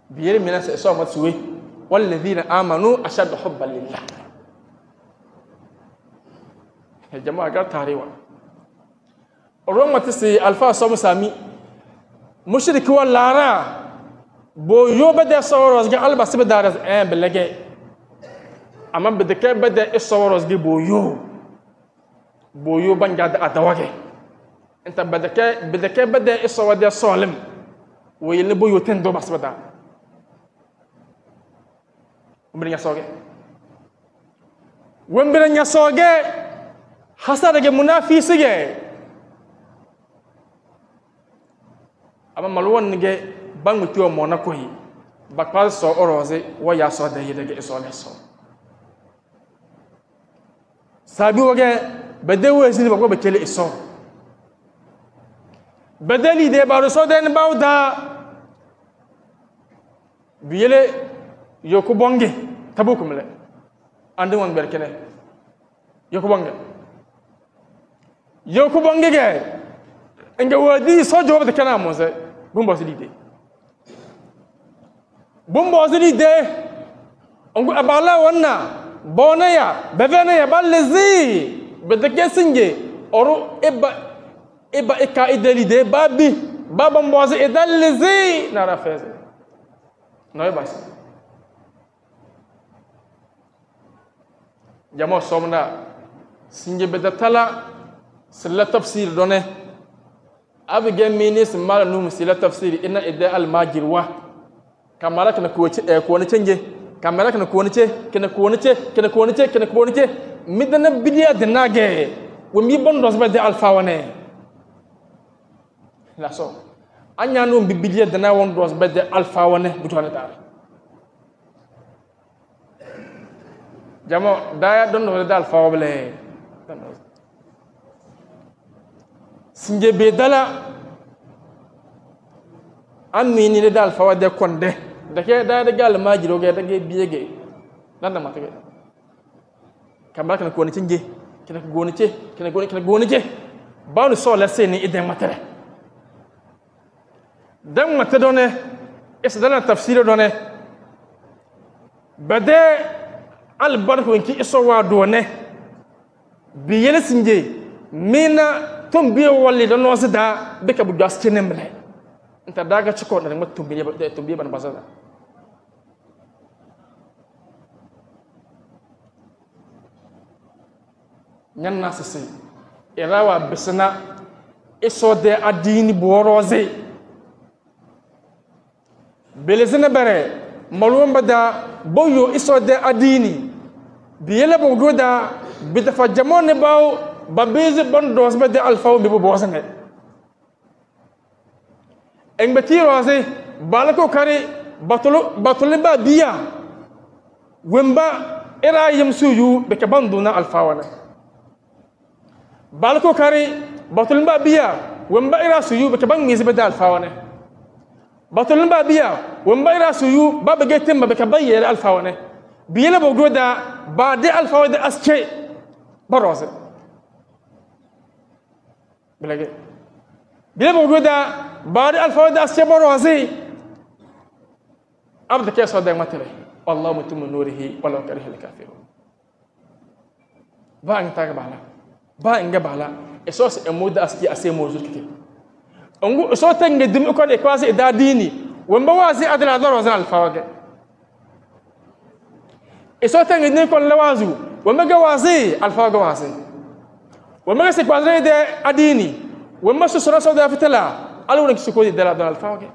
بيري من الناس إسوا متسوي والذين آمنوا أشد حبا لله يا جماعة قال تاريوا الروم تسي ألفا صوم سامي مشرك ولا را بويو بدأ صورز جا ألبا سب دارز بلقي أما بدك بدأ الصورز جي بويو بنجاد أتواجه أنت بدك بدأ الصور دي صالم ويلي بويو تندو بس بدأ ومبين يسوعه ومبين يسوعه حسنا جه منافسيه أما ملون نجى بانغتيو موناكوي بقال سو أروزي ويا سو ده يدك إسوال إسوال سابي وجه بدو وزني بقول بكلي إسوال بدلي ده بارسو ده نباودا بيله يوكو بونجي تبوكم له عندهم عن بركنه يوكو بونجي جاي إنك ودي صجوا بتكلم موسى بومبازلي ده أنكو أبالا ونا بونيا بفنيا باللزي بدكيسنجي أرو إبا إكا إدلي ده بابا موسى إدلزي نارا فازي ناي باس جماعة صومنا سنجي بدتلا سلا تفسير دونه أبي جميني سمال نوم سلا تفسير إن إداء الماجر كاملا كنا كونتشنجي كاملا كنا كونتشي مدنا بديا دناجي وميبون دوس بدي الفاونه لا سو أني نوم ببديا دنا وون دوس بدي الفاونه بتوانه تار جماعة دايا دون بدي الفاوبله سنجي بدلا أميني لدال فواد كونده دكيا دا دجال ما جروجي دكيا بيجي نانا ما تجي كمبلا كنا كونيتشنجي كنا كونيتشي بانو سولا سيني إدم ماتره دم ماتدونه إسدالنا تفسير دونه بدأ البرك وينكي إسوا دونه بيجي سنجي مينا توم بيو والي دونو سدا بك أبو جاس تنمله أنت داعك تشكون لأنك توم بيو بنا بزادا نحن سيسي إراوا بسنا إسود أديني بوروزي بلزنا برا ملوم بدا بويو إسود أديني بيلا بوجودا بتفجمون باو بابيز بندوس بدا الفاو بيبو بوزنه إن بتيروزي بالكو كاري بطلو با بيا ومبا إرا يمسويو بكبندونا الفاونا بالكو كاري بطلو با بيا ومبا إرا سويو بكبان ميز بدا الفاونا بطلو با بيا ومبا إرا سويو بابا جيتم بكباير الفاونا بيلا بوجودا بعد الفاونا أسكي بروزي بلاجي بيلا بوجودا بعد الفاونا أسكي بروزي أبدا كيس هذا ما ترى والله متم نوره ولو كره الكافرون با إن تاج بعلا با إن جبعلا إسوس أمود أسكي أسي موجود كتير أنغو إسوس تنجدم أكون إكواسي إداديني ومبواسي أدنى دار وزن الفاوجة إسوس تنجدم أكون لوازو ومجواسي الفاوجة واسي ومجلس إكواسي ده أديني ومسوا سراسة ده فتلا ألو نكسكودي ده دار الفاوجة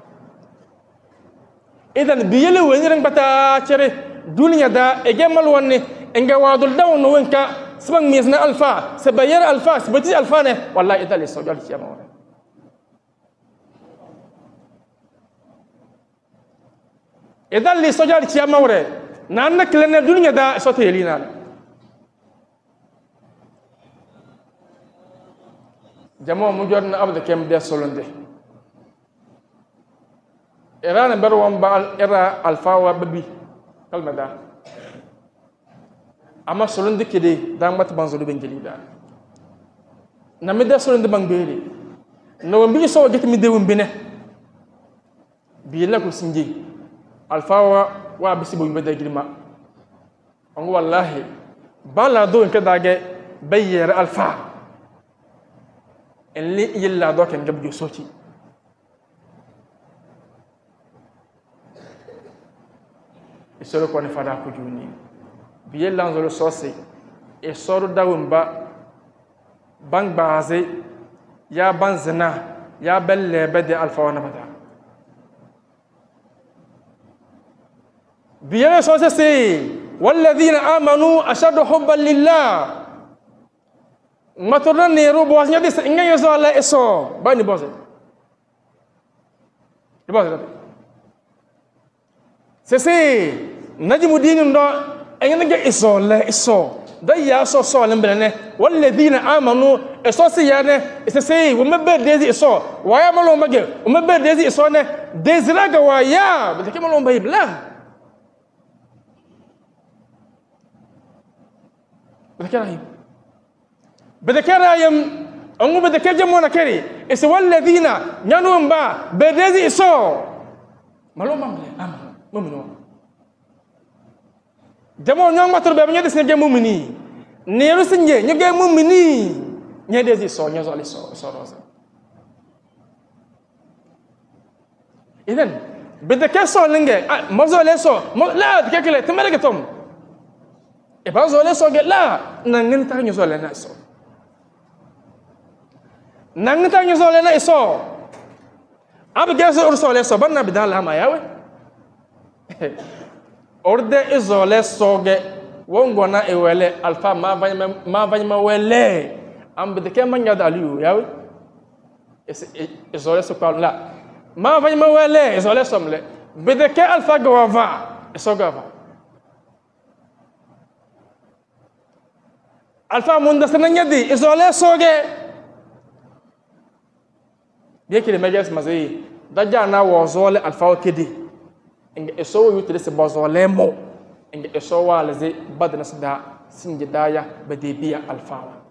إذن بيلي وينيرن بتا تشري دنيا دا إجمال وني إنجا وادل داون وينكا سبعين ميزنا ألفا سبعير ألفا سبتي ألفا نه والله إذا لي سجال كيا مورا إذا لي سجال كيا مورا نانا كلنا دنيا دا سوتي لينا جماعة مجرنا أبدا كم ده سولنده إيران بروان بال إيرا الفاوا ببي كلمة دا أما سولند كده دام بات بانزلو بنجلي دا نمدا سولند بانجلي نو بيجي سو جت ميدي ومبنه بيلا كو سنجي alfawa wa bisibu yimbe da girma on wallahi bala do en kadage bayyere alfa en li yilla do ken gabjo soti isoro ko ne fada ko juni biye lanzolo sose e soro dawumba bang baze ya banzina ya belle bade alfa wa nabada biye sose se walladhina amanu ashadu hubban lillah matorna nero boas nyadi ngay so la eso bani bose di bose c'est najmuddin ndo engene ge iso la iso da ya so le mbelene walladhina amanu eso si ya ne c'est wo mebe dezi iso wa ya malo mage wo mebe dezi iso ne dezira ga wa ya de ke malo mbay bla بدكرا يم أنو بدكر جمونا كري إسوا الذين ينوم با بدزي إسوا مالو مامله مؤمنوا جمون يوم ما تربى بنيا دسني جمو مني نيرو سنجي نيجي مؤمني نيدزي إسوا نيزوا إسوا روزا إذن بدكر سو لينجي مزول إسوا لا تككله تمرك توم إبان زول إسوا لا نعين تاني زول لنا إسوا nang ta nyo sole na iso ab gese ur sole so banna bidala ma yawe orde izole soge wongona ewele alfa ma vanyma wele am de ke manya daliu yawe izole so la ma vanyma wele izole somle bide ke alfa gava iso gava alfa munda sananyadi izole soge bieki le mejes mazei daja na wozole alfa kedi inga eso yutre se bozole mo inga eso walaze badna sada sinjidaya badebia alfa